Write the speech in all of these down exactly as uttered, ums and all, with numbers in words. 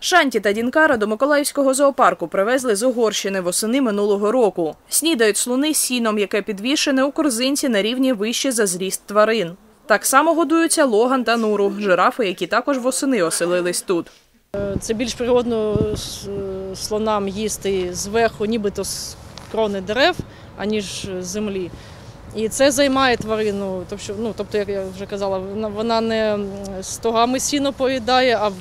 Шанті та Дінкара до Миколаївського зоопарку привезли з Угорщини восени минулого року. Снідають слони сіном, яке підвішене у корзинці на рівні вище за зріст тварин. Так само годуються Логан та Нуру – жирафи, які також восени оселились тут. Це більш природно слонам їсти зверху, нібито з крони дерев, аніж з землі. І це займає тварину, тобто, ну, тобто, як я вже казала, вона не стогами сіно поїдає, а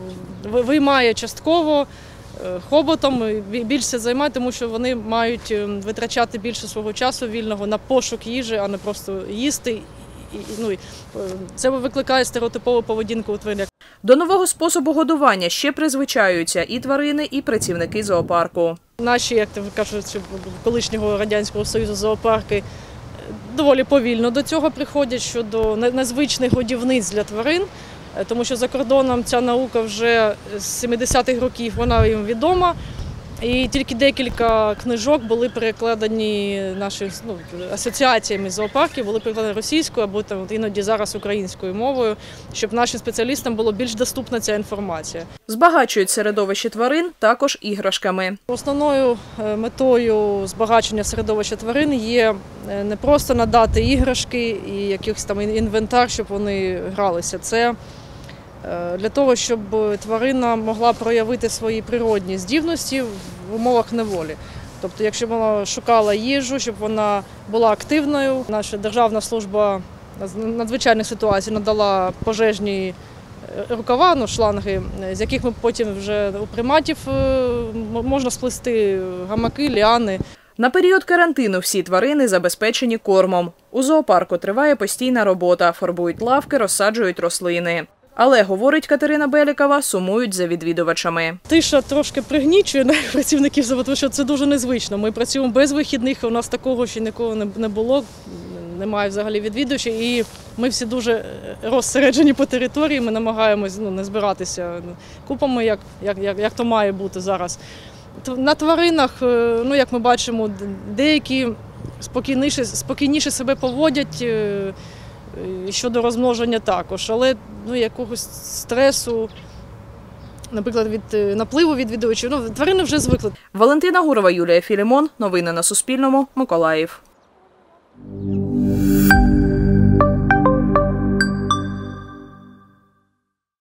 виймає частково хоботом, більше займає, тому що вони мають витрачати більше свого часу вільного на пошук їжі, а не просто їсти. Ну, це викликає стереотипову поведінку у тварин. До нового способу годування ще призвичаються і тварини, і працівники зоопарку. Наші, як кажуть, колишнього Радянського Союзу зоопарки доволі повільно до цього приходять щодо незвичних годівниць для тварин, тому що за кордоном ця наука вже з сімдесятих років, вона їм відома. І тільки декілька книжок були перекладені нашими ну, асоціаціями зоопарків, були перекладені російською або там, іноді зараз українською мовою, щоб нашим спеціалістам було більш доступна ця інформація. Збагачують середовище тварин також іграшками. Основною метою збагачення середовища тварин є не просто надати іграшки і якийсь там інвентар, щоб вони гралися. Це для того, щоб тварина могла проявити свої природні здібності в умовах неволі. Тобто, якщо вона шукала їжу, щоб вона була активною. Наша Державна служба надзвичайних ситуацій надала пожежні рукава, ну, шланги, з яких ми потім вже у приматів можна сплести гамаки, ліани. На період карантину всі тварини забезпечені кормом. У зоопарку триває постійна робота, фарбують лавки, розсаджують рослини. Але, говорить Катерина Белікова, сумують за відвідувачами. Тиша трошки пригнічує працівників, тому що це дуже незвично. Ми працюємо без вихідних, у нас такого ще ніколи не було, немає взагалі відвідувачів. І ми всі дуже розсереджені по території, ми намагаємось ну, не збиратися купами, як, як, як, як то має бути зараз. На тваринах, ну, як ми бачимо, деякі спокійніше, спокійніше себе поводять, щодо розмноження також, але ну, якогось стресу, наприклад, від напливу відвідувачів, ну, тварини вже звикли. Валентина Гурова, Юлія Філімон. Новини на Суспільному. Миколаїв.